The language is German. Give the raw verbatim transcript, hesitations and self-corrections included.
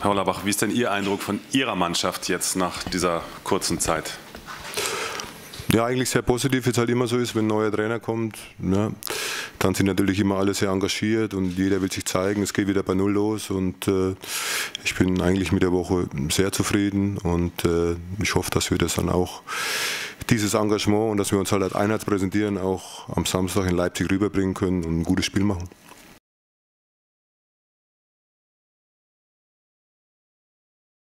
Herr Hollerbach, wie ist denn Ihr Eindruck von Ihrer Mannschaft jetzt nach dieser kurzen Zeit? Ja, eigentlich sehr positiv, wie es halt immer so ist, wenn ein neuer Trainer kommt. Ja, dann sind natürlich immer alle sehr engagiert und jeder will sich zeigen. Es geht wieder bei Null los und äh, ich bin eigentlich mit der Woche sehr zufrieden und äh, ich hoffe, dass wir das dann auch, dieses Engagement und dass wir uns halt als Einheit präsentieren, auch am Samstag in Leipzig rüberbringen können und ein gutes Spiel machen.